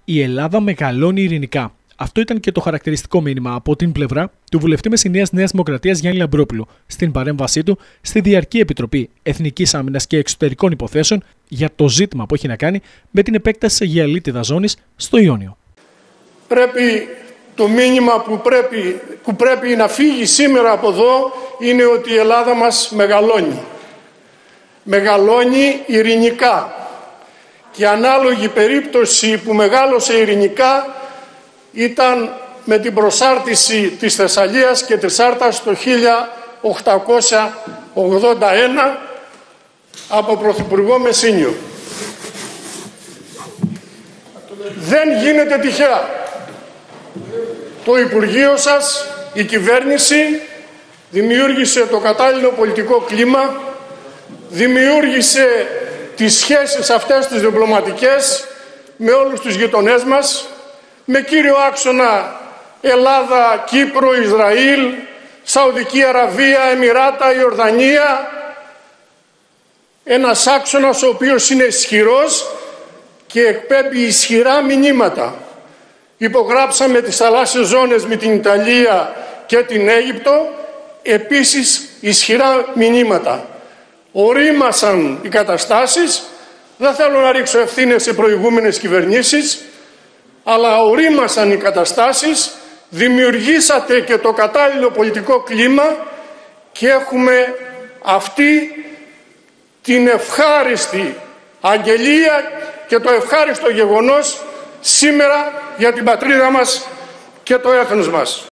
Η Ελλάδα μεγαλώνει ειρηνικά. Αυτό ήταν και το χαρακτηριστικό μήνυμα από την πλευρά του βουλευτή Μεσσηνίας Νέας Δημοκρατίας Γιάννη Λαμπρόπουλου στην παρέμβασή του στη Διαρκή Επιτροπή Εθνικής Άμυνας και Εξωτερικών Υποθέσεων για το ζήτημα που έχει να κάνει με την επέκταση της Αιγιαλίτιδας ζώνης στο Ιόνιο. Το μήνυμα που πρέπει να φύγει σήμερα από εδώ είναι ότι η Ελλάδα μας μεγαλώνει. Μεγαλώνει ειρηνικά. Και ανάλογη περίπτωση που μεγάλωσε ειρηνικά ήταν με την προσάρτηση της Θεσσαλίας και της Άρτας το 1881 από Πρωθυπουργό Μεσσήνιο. Δεν γίνεται τυχαία. Το Υπουργείο σας, η κυβέρνηση, δημιούργησε το κατάλληλο πολιτικό κλίμα, δημιούργησε τις σχέσεις αυτές τις διπλωματικές με όλους τους γειτονές μας, με κύριο άξονα Ελλάδα, Κύπρο, Ισραήλ, Σαουδική Αραβία, Εμιράτα, Ιορδανία. Ένας άξονας ο οποίος είναι ισχυρός και εκπέμπει ισχυρά μηνύματα. Υπογράψαμε τις θαλάσσιες ζώνες με την Ιταλία και την Αίγυπτο, επίσης ισχυρά μηνύματα. Ορίμασαν οι καταστάσεις, δεν θέλω να ρίξω ευθύνες σε προηγούμενες κυβερνήσεις, αλλά ορίμασαν οι καταστάσεις, δημιουργήσατε και το κατάλληλο πολιτικό κλίμα και έχουμε αυτή την ευχάριστη αγγελία και το ευχάριστο γεγονός σήμερα για την πατρίδα μας και το έθνος μας.